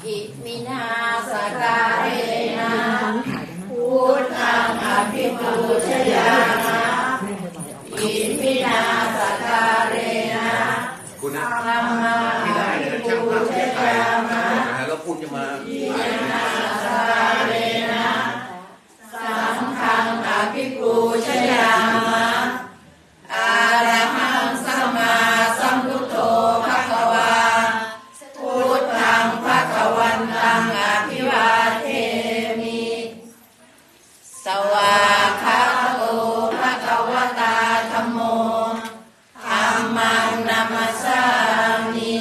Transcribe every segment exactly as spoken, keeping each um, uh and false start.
อิมินาสการเรนะพุทธังอภิปูชยามะอิมินาสการเรนะธัมมังอภิปูชยามะแล้วพูดจะมาอิมินาสการเรนะสังฆังอภิปูชยามะอะระหังสัมมาสัมพุทโธภควาพุทธังภควันตังอภิวาเทมิสวากขาโตภควตาธัมโมธัมมังนัมมัสสามิ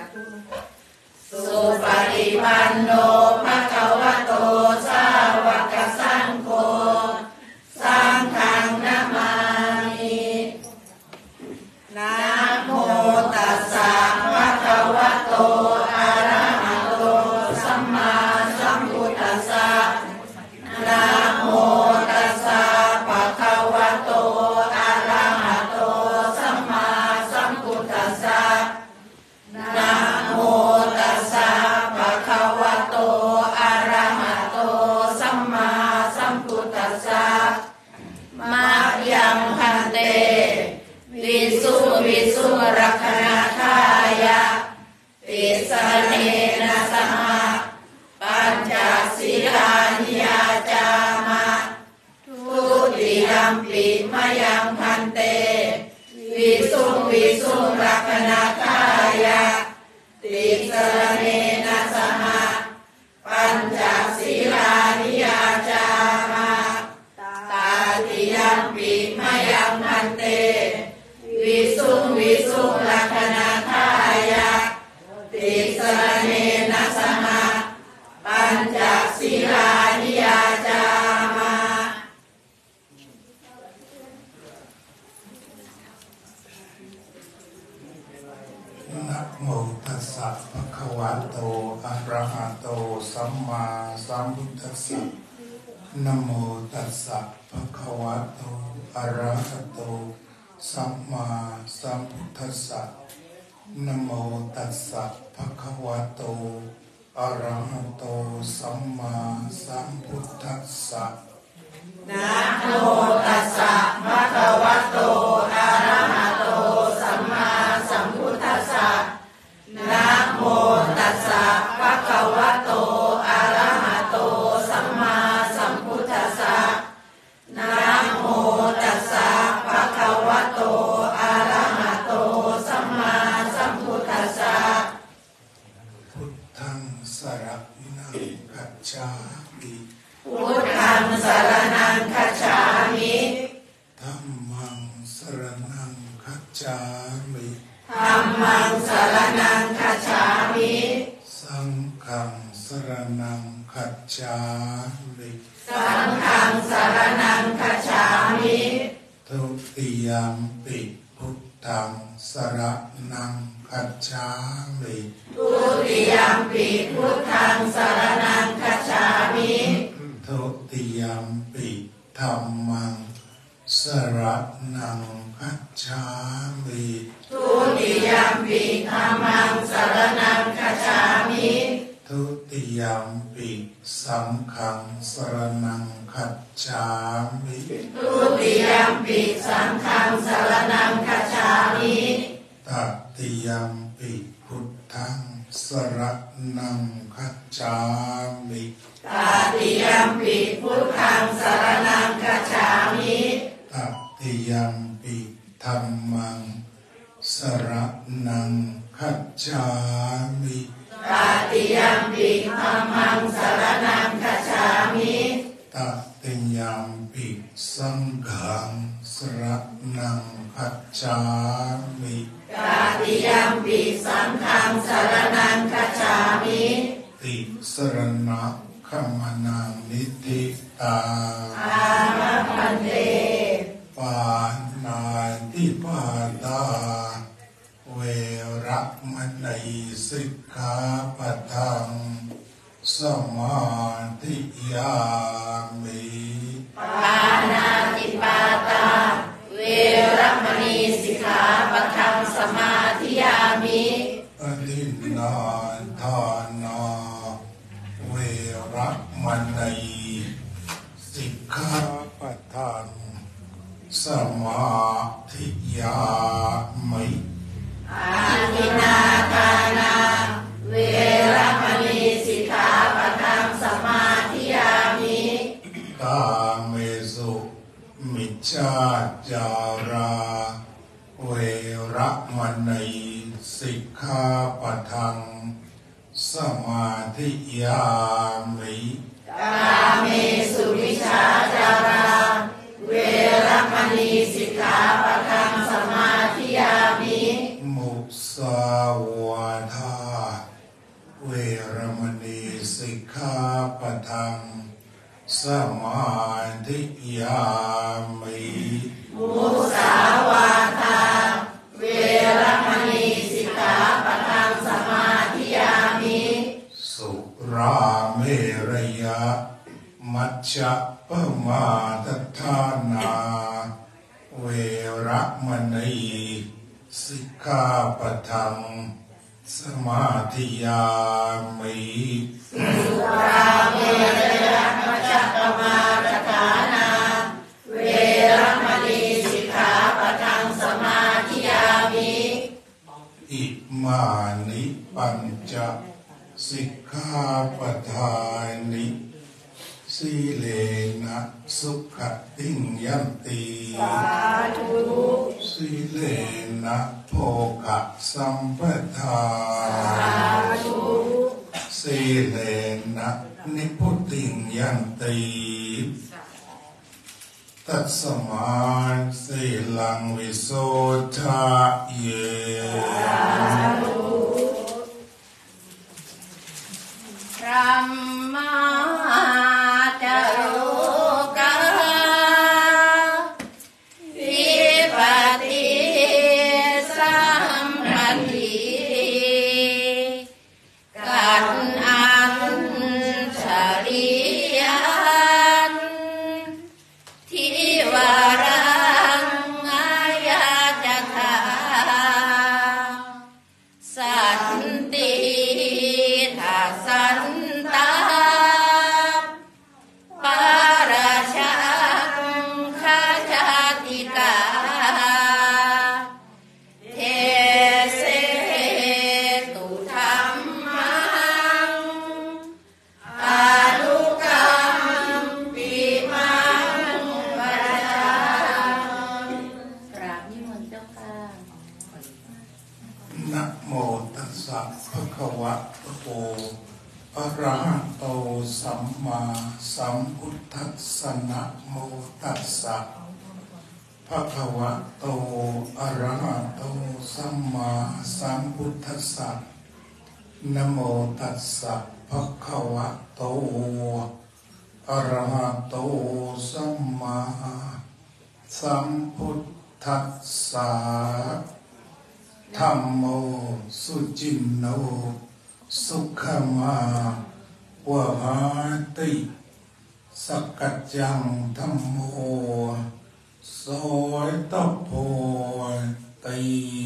สุปฏิปันโนภควโตสาวกสังโฆสังฆังนะมามินะโมตัสสะภะคะวะโตอะระหะโตสัมมาสัมพุทธัสสะนะโมตัสสะภะคะวะโตอะระหะโตสัมมาสัมพุทธัสสะนะโมตัสสะภะคะวะโตอะระหะโตสัมมาสัมพุทธัสสะมะยังพันเตวิสุวิสุรักขณทายะติสเนนะสหปัญจศีลานิยาจามะทุติยัมปิมะยังพันเตวิสุวิสุรักขณทายะติสเนนะสหปัญจศีลานิยาจามะตาติยัมปิมะยังพันเตวิสุวิสุรักขณทายะติสเนนะสหปัญจศีลานิยาจามะนะโมตัสสะภะคะวะโตอะระหะโตสัมมาสัมพุทธัสสะนะโมตัสสะภะคะวะโตอะระหะโตสัมมาสัมพุทธัสสะนะโมตัสสะภะคะวะโตอะระหะโตสัมมาสัมพุทธัสสะนะโมตัสสะภะคะวะโตอะระหะโตสัมมาสัมพุทธัสสะนะโมตัสสะภะคะวะโตอะระหะโตสัมมาสัมพุทธัสสะนะโมตัสสะภะคะวะโตอะระหะโตสัมมาสัมพุทธัสสะพุทธังสรณังคัจฉามิพุทธังสรณังคัจฉามิธัมมังสรณังคัจฉามิธัมมังสรณังคัจฉามิสังฆังสรณังคัจฉามิสังฆังสรณังคัจฉามิทุติยัมปิพุทธังสรณังคัจฉามิทุติยัมปิพุทธังสรณังคัจฉามิทุติยัมปิธัมมังสรณังคัจฉามิทุติยัมปิธัมมังสรณังคัจฉามิทุติยัมปิสังฆังสรณังคัจฉามิทุติยัมปิสังฆังสรณังคัจฉามิตติยัมปิพุทธังสรณังคัจฉามิตติยัมปิพุทธังสรณังคัจฉามิตติยัมปิธัมมังสรณังคัจฉามิตติยัมปิธัมมังสรณังคัจฉามิตติยัมปิสังฆังสรณังคัจฉามิตติยัมปิสังฆังสรณังคัจฉามิติสรณะคัมมนังนิธิตาอามัคคันเตปานาติปาตาเวระมณีสิกขาปะทังสมาธิยามิปานาติปาตาเวระมณีสิกขาปะทังสมาธิยามิอธินาทานาอาทินนาทานาเวรมณีสิกขาปะทังสมาธิยามิกาเมสุมิจฉาจาราเวรมณีสิกขาปะทังสมาธิยามิกาเมสุมิจฉาจาราเวรมณีสิกขาปะทังสมาธิยามิมุสาวาทาเวรมณีสิกขาปะทังสมาธิยามิมุสาวาทาเวรมณีสิกขาปะทังสมาธิยามิสุราเมรยะมัจจปมาทฐานาเวรมณีสิกขาปะทังสมาธิยามิสุราเมรยะมัจจปมาทฐานาเวรมณีสิกขาปะทังสมาธิยามิอิมานิปัญจสิกขาปทานิสีเลนะสุขติงยันติสาธุสีเลนะโภคสัมปทาสาธุสีเลนะนิพุติงยันติตัสมาสีลังวิโสทะเยพระมาจโรกาวิปติสัมปันติกันอัญชริยันทิวารังอายาจถาสันติทัสสันตาปาราชังคาจาติกาเทเสตุธัมมังอนุกัมปิมังปะยังกราบนิมนต์เจ้าค่ะนะโมตัสสะภะคะวะโตอะระหะโตสัมมาสัมพุทธัสสะนะโมตัสสะภะคะวะโตอะระหะโตสัมมาสัมพุทธัสสะนะโมตัสสะภะคะวะโตอะระหะโตสัมมาสัมพุทธัสสะธัมโมสุจินโนสุขมาวะหาติสักกัจจังธัมโมโสตโพติ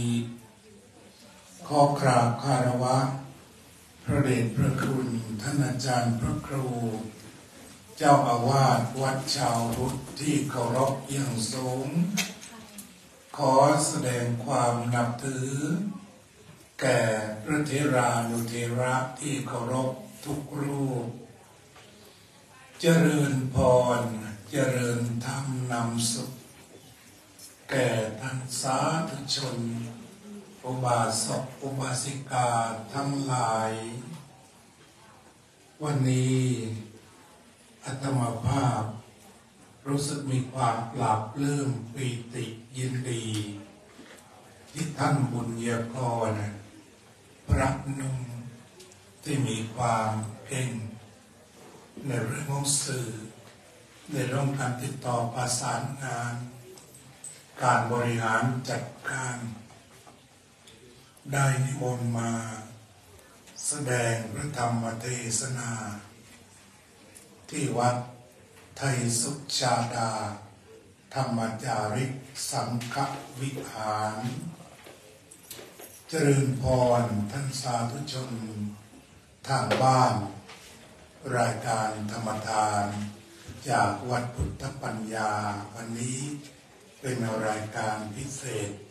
ขอกราบคารวะพระเดชพระคุณท่านอาจารย์พระครูเจ้าอาวาสวัดชาวพุทธที่เคารพอย่างสูงขอแสดงความนับถือแก่พระเถรานุเถระที่เคารพทุกรูปเจริญพรเจริญธรรมนำสุขแก่ท่านสาธุชนอุบาสกอุบาสิกาทั้งหลายวันนี้อาตมาภาพรู้สึกมีความปลาบปลื้มปีติยินดีที่ท่านบุญเยกรพระนุ่มที่มีความเก่งในเรื่องของสื่อในเรื่องการติดต่อประสานงานการบริหารจัดการได้นิมนต์มาแสดงพระธรรมเทศนาที่วัดไทยสุขชาดาธรรมจาริกสังฆวิหารเจริญพรท่านสาธุชนทางบ้านรายการธรรมทานจากวัดพุทธปัญญาวันนี้เป็นรายการพิเศษ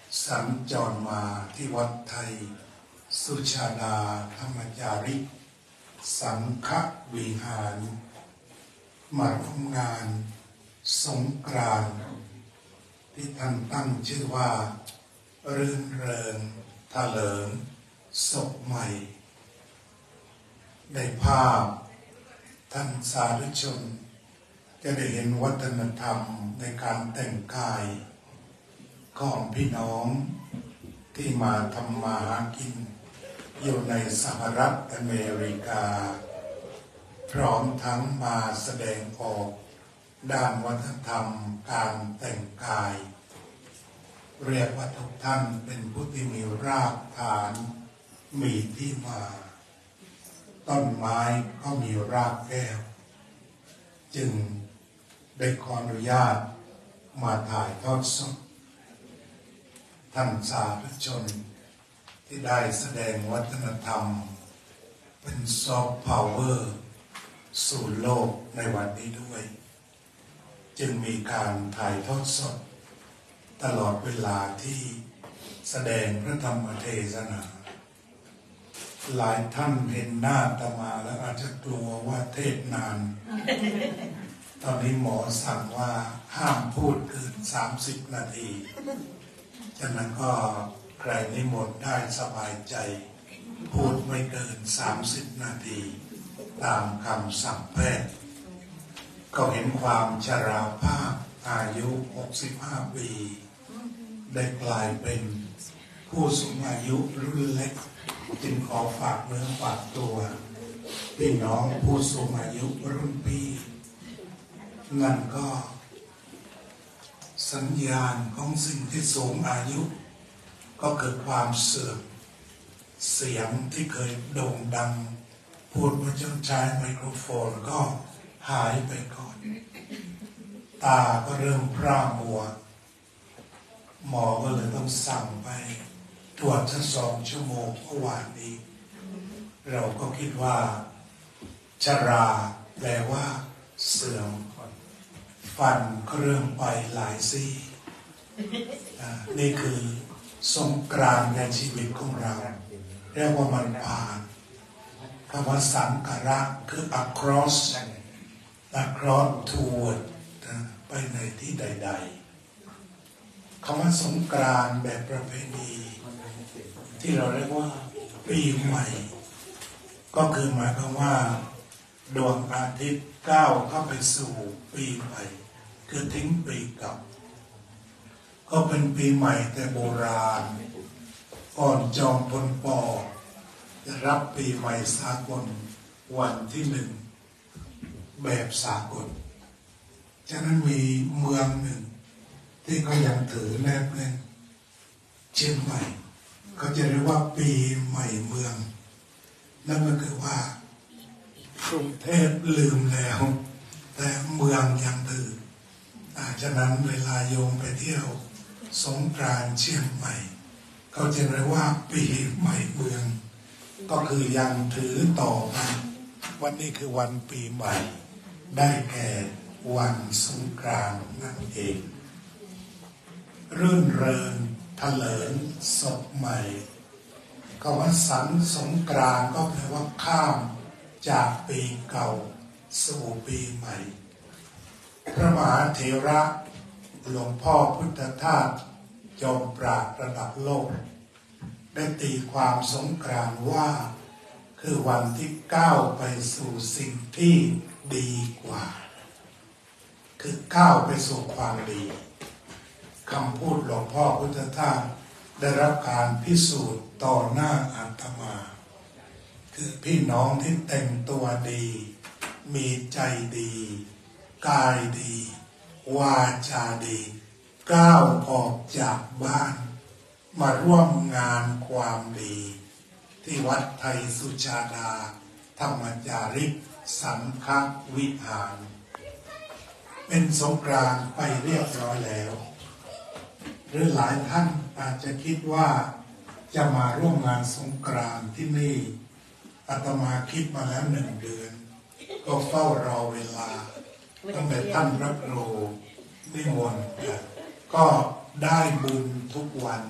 สัญจรมาที่วัดไทยสุชาดาธรรมจาริกสังฆวิหารมาร่วมงานสงกรานต์ที่ท่านตั้งชื่อว่ารื่นเริงทะเลิงศพใหม่ในภาพท่านสาธุชนจะได้เห็นวัฒนธรรมในการแต่งกายของพี่น้องที่มาทำมาหากินอยู่ในสหรัฐอเมริกาพร้อมทั้งมาแสดงออกด้านวัฒนธรรมการแต่งกายเรียกว่าทุกท่านเป็นผู้ที่มีรากฐานมีที่มาต้นไม้ก็มีรากแก้วจึงได้ขออนุญาตมาถ่ายทอดสดท่านสาธุชนที่ได้แสดงวัฒนธรรมเป็นซอฟต์พาวเวอร์สู่โลกในวันนี้ด้วยจึงมีการถ่ายทอดสดตลอดเวลาที่แสดงพระธรรมเทศนาหลายท่านเห็นหน้าอาตมาแล้วอาจจะกลัวว่าเทศนานตอนนี้หมอสั่งว่าห้ามพูดเกินสามสิบนาทีฉะนั้นก็ใครนิมนต์ได้สบายใจพูดไม่เกินสามสิบนาทีตามคำสั่งแพทย์ก็เห็นความชราภาพอายุหกสิบห้าปีได้กลายเป็นผู้สูงอายุรุ่นเล็กจึงขอฝากเนื้อฝากตัวพี่น้องผู้สูงอายุรุ่นพี่นั่นก็สัญญาณของสิ่งที่สูงอายุก็คือความเสื่อมเสียงที่เคยโด่งดังพูดว่าจะใช้ไมโครโฟนก็หายไปก่อนตาก็เริ่มพร่ามัวหมอก็เลยต้องสั่งไปตรวจทั้งสองชั่วโมงเมื่อวานนี้เราก็คิดว่าชราแปลว่าเสื่อมฟันก็เริ่มไปหลายซี่นี่คือสงกรานต์ในชีวิตของเราเรียกว่ามันผ่านคำว่าสังกระคือ across across toward ไปในที่ใดๆคำว่าสงกรานต์แบบประเพณีที่เราเรียกว่าปีใหม่ก็คือหมายความว่าดวงอาทิตย์ก้าวเข้าไปสู่ปีใหม่คือทิ้งปีเก่าก็เป็นปีใหม่แต่โบราณก่อนจอมพลป.จะรับปีใหม่สากลวันที่หนึ่งแบบสากลฉะนั้นมีเมืองหนึ่งที่เขายังถือแนบแน่นเชียงใหม่เขาจะเรียกว่าปีใหม่เมืองนั่นก็คือว่ากรุงเทพลืมแล้วแต่เมืองยังถือฉะนั้นเวลาโยมไปเที่ยวสงกรานต์เชียงใหม่เขาจะเรียกว่าปีใหม่เมืองก็คือยังถือต่อมาวันนี้คือวันปีใหม่ได้แก่วันสงกรานต์นั่นเองรื่นเริงทะเลิงศพใหม่คำว่าสันสงกรานต์ก็แปลว่าข้ามจากปีเก่าสู่ปีใหม่พระมหาเถระหลวงพ่อพุทธทาสจอมปราชญ์ระดับโลกได้ตีความสงกรานต์ว่าคือวันที่ก้าวไปสู่สิ่งที่ดีกว่าคือก้าวไปสู่ความดีคำพูดหลวงพ่อพุทธทาสได้รับการพิสูจน์ต่อหน้าอาตมาคือพี่น้องที่แต่งตัวดีมีใจดีกายดีวาจาดีก้าวออกจากบ้านมาร่วมงานความดีที่วัดไทยสุชาดาธรรมจาริกสังฆวิหารเป็นสงกรานต์ไปเรียบร้อยแล้วหรือหลายท่านอาจจะคิดว่าจะมาร่วมงานสงกรานต์ที่นี่อาตมาคิดมาแล้วหนึ่งเดือนก็เฝ้ารอเวลาตั้งแต่ท่านรับโลนิมนต์ก็ได้บุญทุกวัน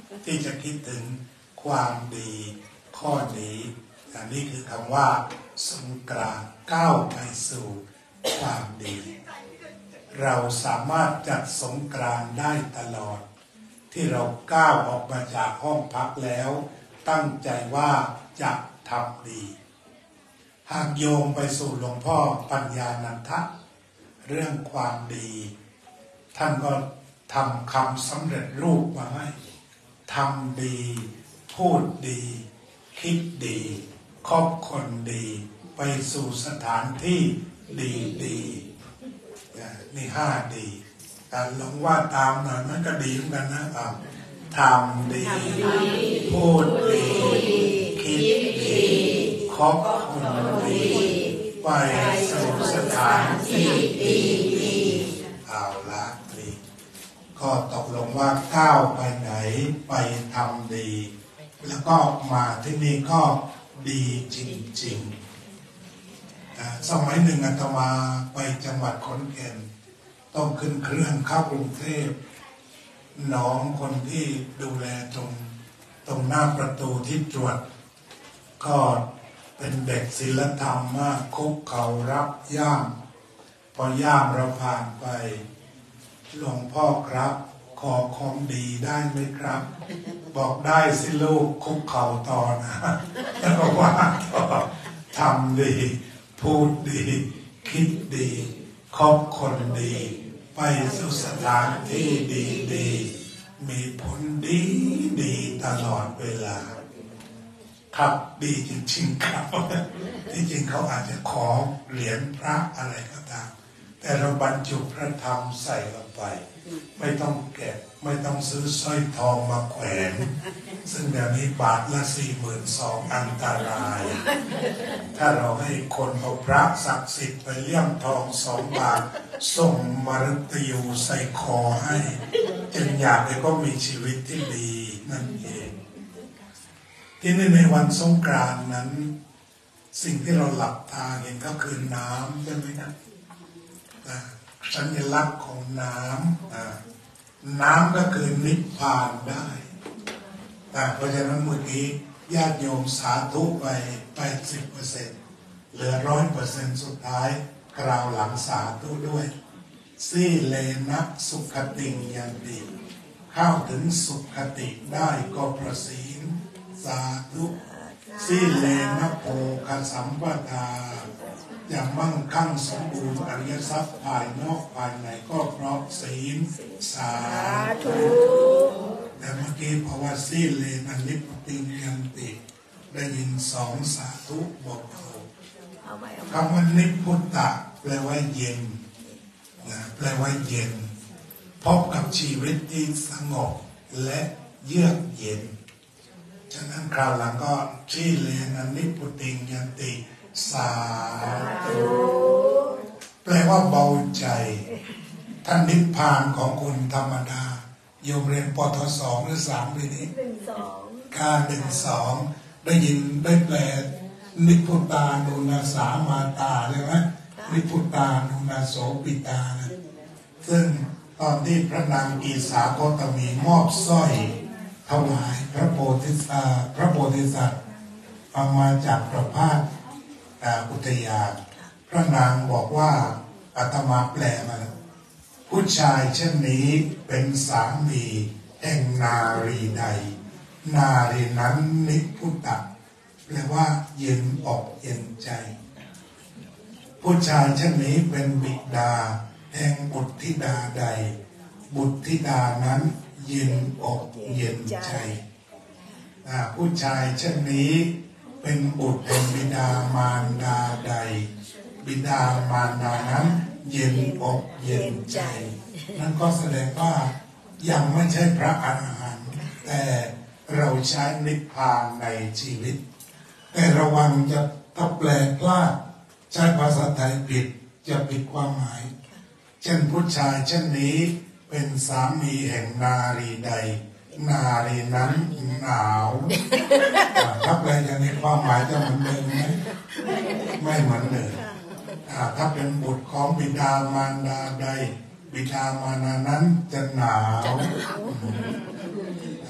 ที่จะคิดถึงความดีข้อนี้อันนี้คือคำว่าสงกรานต์ก้าวไปสู่ความดีเราสามารถจัดสงกรานต์ได้ตลอดที่เราก้าวออกมาจากห้องพักแล้วตั้งใจว่าจะทำดีหากโยงไปสู่หลวงพ่อปัญญานันทะเรื่องความดีท่านก็ทำคำสำเร็จรูปมาให้ทำดีพูดดีคิดดีคบคนดีไปสู่สถานที่ดีดีนี่ห้าดีการลองว่าตามหน่อยมันก็ดีเหมือนกันนะครับทำดีพูดดีคิดดีคบคนดีไปสู่สถานที่ดีดีเอาละดีก็ตกลงว่าก้าวไปไหนไปทำดีแล้วก็มาที่นี่ก็ดีจริงๆสมัยหนึ่งอาตมาไปจังหวัดขอนแก่นต้องขึ้นเครื่องเข้ากรุงเทพน้องคนที่ดูแลตรงตรงหน้าประตูที่ตรวจก็เป็นเด็กศีลธรรมมากคุกเข่ารับย่ามพอย่ามเราผ่านไปหลวงพ่อครับขอของดีได้ไหมครับบอกได้สิลูกคุกเข่าต่อนะแล้วก็ว่าต่อทำดีพูดดีคิดดีคบคนดีไปสู่สถานที่ดีดีมีผลดีดีตลอดเวลาครับดีจริงๆครับที่จริงเขาอาจจะขอเหรียญพระอะไรก็ตามแต่เราบรรจุพระธรรมใส่ลงไปไม่ต้องเก็บไม่ต้องซื้อสร้อยทองมาแขวนซึ่งเดี๋ยวนี้บาทละสี่หมื่นสองอันตรายถ้าเราให้คนเอาพระศักดิ์สิทธิ์ไปเลี่ยมทองสองบาทส่งมฤตยูใส่คอให้จึงอยากให้ก็มีชีวิตที่ดีนั่นเองที่ในในวันสงกรานต์นั้นสิ่งที่เราหลับตาเห็นก็คือน้ำใช่ไหมนะสัญลักษณ์ของน้ำน้ำก็คือนิพพานได้เพราะฉะนั้นเมื่อกี้ญาติโยมสาธุไปแปดสิบเปอร์เซ็นต์เหลือร้อยเปอร์เซ็นต์สุดท้ายกล่าวหลังสาธุด้วยสีเลนะสุขติงยันติเข้าถึงสุขติได้ก็ประศีลสาธุสีเลนะโภคสัมปทาอย่างมั่งคั่งสมบูรณ์อริยทรัพย์ภายนอกภายในก็เพราะศีลสาธุแต่เมื่อกี้เพราะว่าสีเลนะนิพติงยันติได้ยินสองสาธุบอกถูกคำว่านิพพุตตะแปลว่าเย็นนะแปลว่าเย็นพบกับชีวิตที่สงบและเยือกเย็นฉะนั้นคราวหลังก็สีเลนะนิพพุติงยันติสาธุแปลว่าเบาใจท่านนิพพานของคุณธรรมดาโยมเรียนปทสองหรือสามปีนี้การหนึ่งสองได้ยินได้แปลนิพพุตานุนาสามาตาใช่ไหมนิพพุตานุนาโสปิตานะซึ่งตอนที่พระนางกีสาโคตมีมอบสร้อยถวายพระโพธิสัตว์พระโพธิสัตว์เอามาจากประพาสอุทยานพระนางบอกว่าอาตมาแปลมาแล้วผู้ชายเช่นนี้เป็นสามีแห่งนารีใดนารีนั้นนิพพุตตะแปลว่าเย็นอกเย็นใจผู้ชายเช่นนี้เป็นบิดาแห่งบุตรธิดาใดบุตรธิดานั้นเย็นอกเย็นใจผู้ชายเช่นนี้เป็นบุตรแห่งบิดามารดาใดบิดามารดานั้นเย็นอกเย็นใจนั่นก็แสดงว่ายังไม่ใช่พระอรหันต์แต่เราใช้นิพพานในชีวิตแต่ระวังจะถ้าแปลพลาดใช้ภาษาไทยผิดจะผิดความหมายเช่นผู้ชายเช่นนี้เป็นสามีแห่งนารีใดนารีนั้นหนาวถ้าแปลอย่างนี้ความหมายจะเหมือนเดิมไหมไม่เหมือนเดิมถ้าเป็นบุตรของบิดามารดาใดบิดามารดานั้นจะหนาว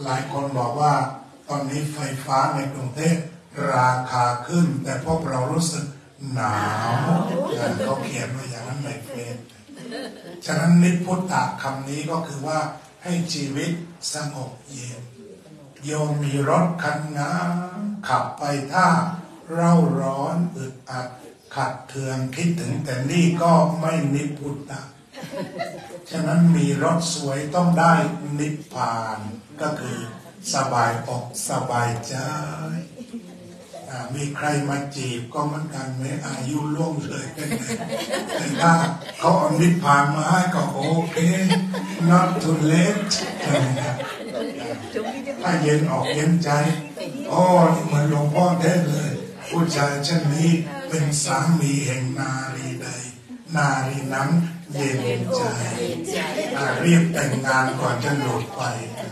หลายคนบอกว่าตอนนี้ไฟฟ้าในกรุงเทพราคาขึ้นแต่พวกเรารู้สึกหนาวเขาเขียนไว้อย่างนั้นในเฟซฉะนั้นนิพพุตตะคำนี้ก็คือว่าให้ชีวิตสงบเย็นโยมมีรถคันงามขับไปถ้าเร่าร้อนอึดอัดขัดเคืองคิดถึงแต่นี่ก็ไม่นิพพุตตะฉะนั้นมีรถสวยต้องได้นิพพานก็คือสบายอกสบายใจมีใครมาจีบก็เหมือนกันไม่อายุล่วงเลยแต่ถ้าเขาเอานิพพานมาให้ก็โอเค not too late ถ้าเย็นออกเย็นใจอ๋อเหมือนหลวงพ่อแท้เลยผู้ชายเช่นนี้เป็นสามีแห่งนารีใดนารีนั้นเย็นใจเรียบแต่งงานก่อนจะหลุดไป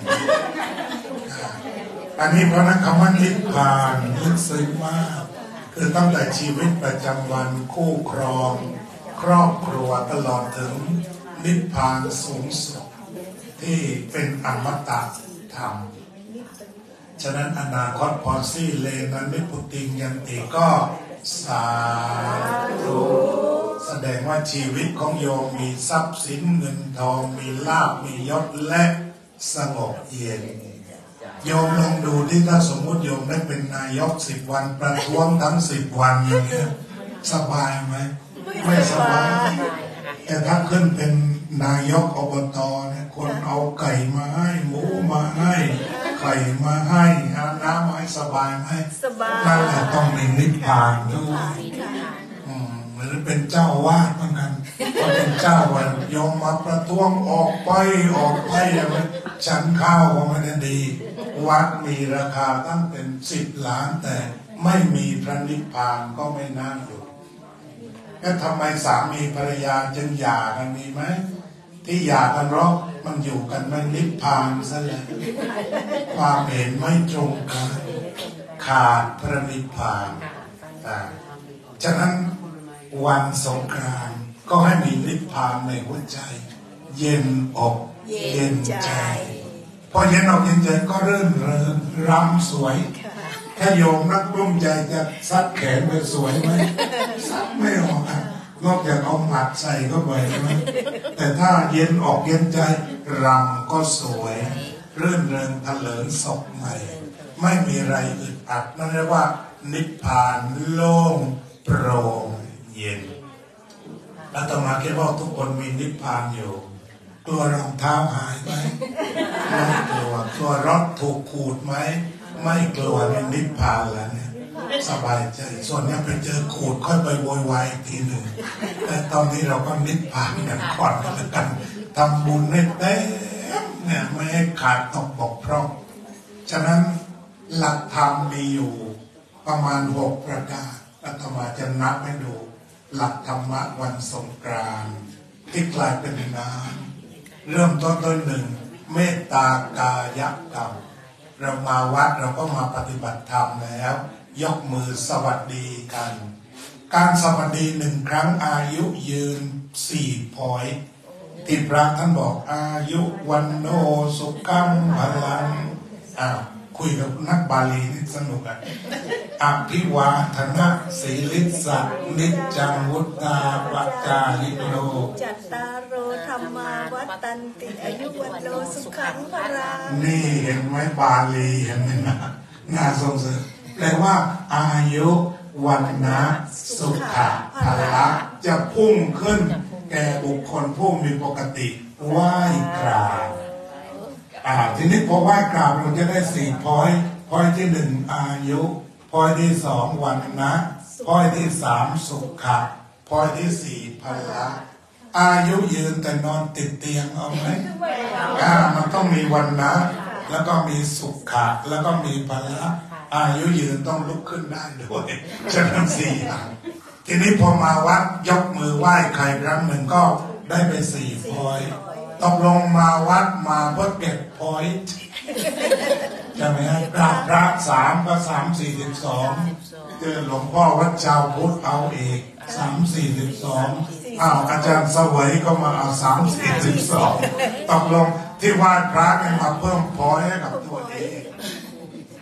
อันนี้เพราะนักคำว่านิพพานลึกซึ้งมากคือตั้งแต่ชีวิตประจำวันคู่ครองครอบครัวตลอดถึงนิพพานสูงสุดที่เป็นอมตะธรรมฉะนั้นอนาคตพอซี่เลนันนิพุติงยันติก็สาธุแสดงว่าชีวิตของโยมมีทรัพย์สินเงินทองมีลาภมียศและสงบเย็นโยมลองดูที่ถ้าสมมติโยมได้เป็นนายกสิบวันประท้วงทั้งสิบวันอย่างเงี้ยสบายไหมไม่สบายแต่ถ้าขึ้นเป็นนายกอบตเนี่ยคนเอาไก่มาให้หมูมาให้ไข่มาให้น้ำมาให้สบายไหมสบายนั่นแหละต้องมีนิพพานด้วยหรือเป็นเจ้าวาดเหมือนกันพอเป็นเจ้าวันยอมมาประท้วงออกไปออกไปอย่างนี้ฉันข้าวก็ไม่ได้ดีวัดมีราคาตั้งเป็นสิบล้านแต่ไม่มีพระนิพพานก็ไม่น่าอยู่แล้วทำไมสามีภรรยาจึงหย่ากันมีไหมที่หย่ากันเพราะมันอยู่กันไม่นิพพานซะแล้วความเห็นไม่ตรงกันขาดพระนิพพานฉะนั้นวันสงกรานต์ก็ให้มีนิพพานในหัวใจเย็นอกเย็นใจพอเย็นอกเย็นใจก็เริ่มเริงรำสวยถ้าโยมนักร่วมใจจะซัดแขนไปสวยไหมซัดไม่ออกนอกจากเอาหมัดใส่เข้าไปใช่ไหมแต่ถ้าเย็นออกเย็นใจรำก็สวยเรื่นเริงทะเลิงศพใหม่ไม่มีอะไรอึดอัดนั่นเรียกว่านิพพานโล่งโปร่งเย็นอาตมาคิดว่าทุกคนมีนิพพานอยู่กลัวรองเท้าหายไหมไม่กลัวกลัวรถถูกขูดไหมไม่กลัวในนิพพานแล้วเนี่ยสบายใจส่วนนี้ไปเจอขูดค่อยไปโวยวายอีกทีหนึ่งแต่ตอนนี้เราก็นิพพานกันก่อนกันแล้วกันทำบุญให้เต็มเนี่ยไม่ให้ขาดตกบกพร่องฉะนั้นหลักธรรมมีอยู่ประมาณหกประการอาตมาจะนับให้ดูหลักธรรมะวันสงกรานต์ที่กลายเป็นน้ำเริ่มต้นต้นหนึ่งเมตตากายกรรมเรามาวัดเราก็มาปฏิบัติธรรมแล้วยกมือสวัสดีกันการสวัสดีหนึ่งครั้งอายุยืนสี่พอยที่พระท่านบอกอายุวันโนสุขังพลังอ้าวคุยกับนักบาลีนี่สนุกอ่ะอภิวาทนะสีลิสัตนิจจังวุตาปัจจายิโนจัตตารโอธรรมาวัตตันติอายุวันโนสุขังพลังนี่เห็นไหมบาลีเห็นไหมนะน่าสงสารแปลว่าอายุวันนะสุขะพละจะพุ่งขึ้นแก่บุคคลผู้มีปกติไหว้กราบอ่าทีนี้พอไหว้กราบเราจะได้สี่พอยพอยที่หนึ่งอายุพอยที่สองวันนะพอยที่สามสุขะพอยที่สี่พละอายุยืนแต่นอนติดเตียงเอาไหมอ่ามันต้องมีวันนะแล้วก็มีสุขะแล้วก็มีพละอายุยืนต้องลุกขึ้นได้ด้วยฉะนั้นสี่อย่างทีนี้พอมาวัดยกมือไหว้ใครครั้งหนึ่งก็ได้ไปสี่พอยตกลงมาวัดมาเพื่อเก็บพอยใช่ไหมฮะกราบพระสามก็สามสี่สิบสองเจอหลวงพ่อวัดเจ้าพุทธเอาเอกสามสี่สิบสองอ้าวอาจารย์สวัยก็มาเอาสามสี่สิบสองตกลงที่วาดพระเนี่ยมาเพิ่มพอยให้กับตัวเอง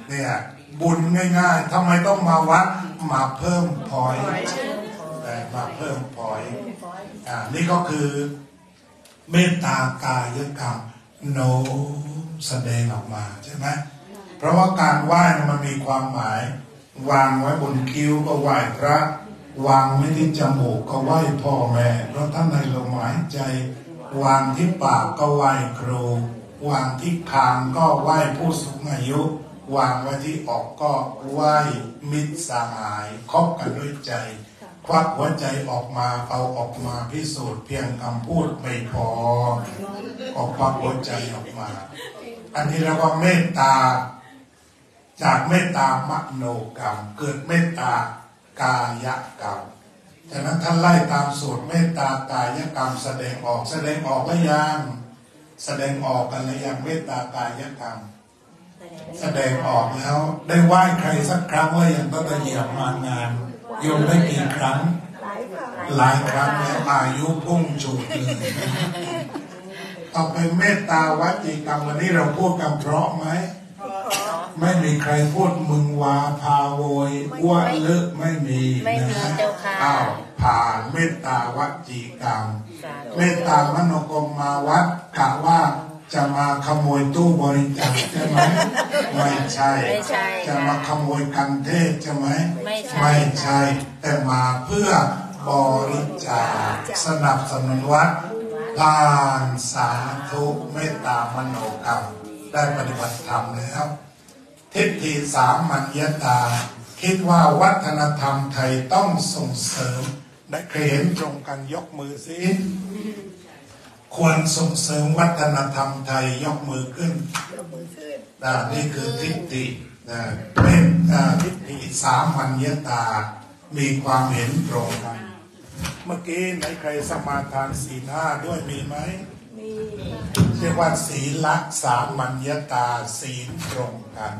เนี่ยบุญง่ายๆทำไมต้องมาวัดมาเพิ่มพอยแต่มาเพิ่มพอยอ่านี่ก็คือเมตตากายกรรมโน้มแสดงออกมาใช่ไหมเพราะว่าการไหว้มันมีความหมายวางไว้บนคิ้วก็ไหว้พระวางไว้ที่จมูกก็ไหว้พ่อแม่เพราะท่านในลมหายใจวางที่ปากก็ไหว้ครูวางที่คางก็ไหว้ผู้สูงอายุวางไว้ที่อกก็ไหว้มิตรสหายคบกันด้วยใจควักหัวใจออกมาเอาออกมาพิสูจน์เพียงคำพูดไม่พอก็ควักหัวใจออกมาอันนี้เรียกว่าเมตตาจากเมตตามโนกรรมเกิดเมตตากายกรรมฉะนั้นท่านไล่ตามสูตรเมตตากายกรรมแสดงออกแสดงออกแล้วยังแสดงออกกันแล้วยังเมตตากายกรรมแสดงออกแล้วได้ไหว้ใครสักครั้งว่ายังต้องเหยียบมางานโยมได้กี่ครั้งหลายครั้งแล้วอายุพุ่งจุดเลยต่อไปเมตตาวจีกรรมวันนี้เราพูดกันเพราะไหมไม่มีใครพูดมึงวาพาโวยอ้วนเลิกไม่มีนะอ้าวผ่านเมตตาวจีกรรมเมตตามโนกรรมมาวัดกะว่าจะมาขโมยตู้บริจาคใช่ไหมไม่ใช่จะมาขโมยกันเทศใช่ไหมไม่ใช่แต่มาเพื่อบริจาคสนับสนุนวัดผ่านสาธุเมตตามโนกรรมได้ปฏิบัติธรรมแล้วทิฏฐิสามัญญตาคิดว่าวัฒนธรรมไทยต้องส่งเสริมได้เคยเห็นตรงกันยกมือสิควรส่งเสริมวัฒนธรรมไทยยกมือขึ้นนี่คือทิฏฐิเป็นทิฏฐิสามัญญตามีความเห็นตรงกันเมื่อกี้ไหนใครสมาทานศีลห้าด้วยมีไหมเรียกว่าศีลสามัญญตาศีลตรงกัน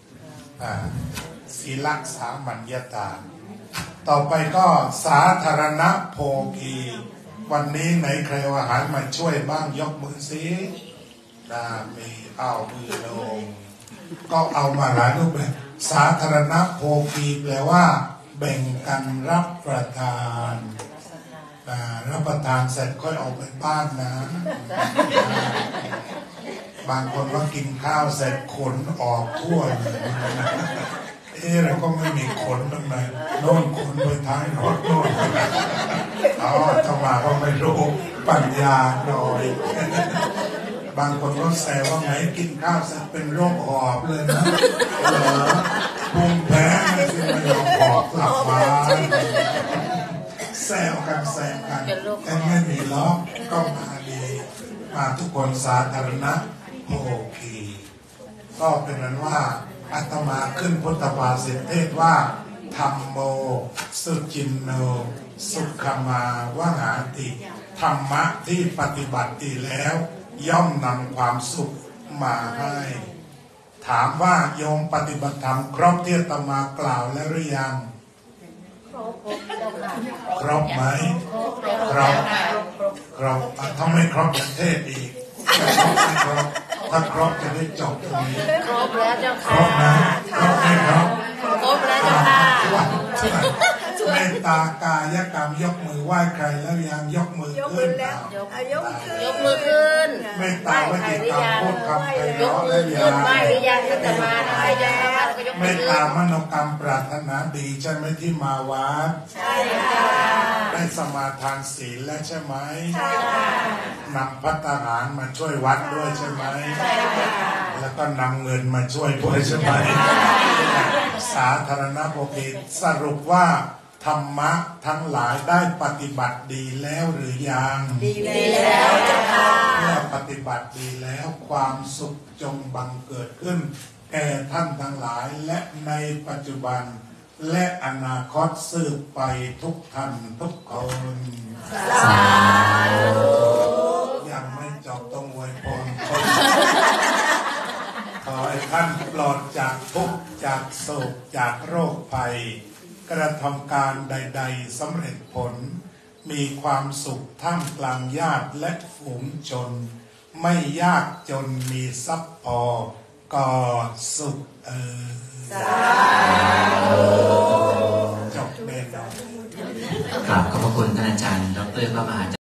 ศีลสามัญญตาต่อไปก็สาธารณโภคีวันนี้ไหนใครว่าหารมาช่วยบ้างยกมือสินะมีเอามือลงก็เอามาหลายรูปแบบสาธารณโภคีแปลว่าแบ่งกันรับประทานรับประทานเสร็จค่อยออกไปบ้านนะบางคนว่ากินข้าวเสร็จขนออกทั่วเลยเอ๊ะเราก็ไม่มีขนตรงไหนโน่นขนไปท้ายรถโน่นอ๋อถ้ามาก็ไม่รู้ปัญญาหน่อยบางคนก็แซวว่าไงกินข้าวเสร็จเป็นโรคหอบเลยนะเหรอภูมิแพ้ไม่ใช่ไม่ยอมหอบกลับมาแซวกันแซวกันแต่ไม่มีล้อก็มาดีมาทุกคนสาธารณะโภคีก็เป็นนั้นว่าอาตมาขึ้นพุทธภาษิตเทศว่าธัมโมสุจินโนสุขมาวหาติธรรมะที่ปฏิบัติดีแล้วย่อมนำความสุขมาให้ถามว่าโยมปฏิบัติธรรมครบที่อาตมากล่าวแล้วหรือยังครบไหมครบครบถ้าไม่ครบจะเทศอีกถ้าครบจะได้จบตรงนี้ครบแล้วเจ้าค่ะครบนะครบไม่ครบครบแล้วเจ้าค่ะเมตตากายกรรมยกมือไหว้ใครแล้วยังยกมือขึ้นแล้วยกยกมือขึ้นเมตตาวจีกรรมพูดคำไพเราะแล้วยังไหว้หรือยังจะมาให้ยังเมตตามโนกรรมปรารถนาดีใช่ไหมที่มาวัดใช่ค่ะได้สมาทานศีลแล้วใช่ไหมใช่ค่ะนำภัตตาหารมาช่วยวัดด้วยใช่ไหมใช่ค่ะแล้วก็นำเงินมาช่วยด้วยใช่ไหมสาธารณโภคีสรุปว่าธรรมะทั้งหลายได้ปฏิบัติดีแล้วหรือยังดีแล้วเจ้าค่ะเมื่อปฏิบัติดีแล้วความสุขจงบังเกิดขึ้นแก่ท่านทั้งหลายและในปัจจุบันและอนาคตสืบไปทุกท่านทุกคนสาธุยังไม่จบต้องอวยพรขอให้ท่านปลอดจากทุกข์จากโศกจากโรคภัยกระทำการใดๆสำเร็จผลมีความสุขท่ามกลางญาติและฝูงชนไม่ยากจนมีทรัพย์พอก็สุขเออจบเบนกราบขอบพระคุณท่านอาจารย์ดรพระมหา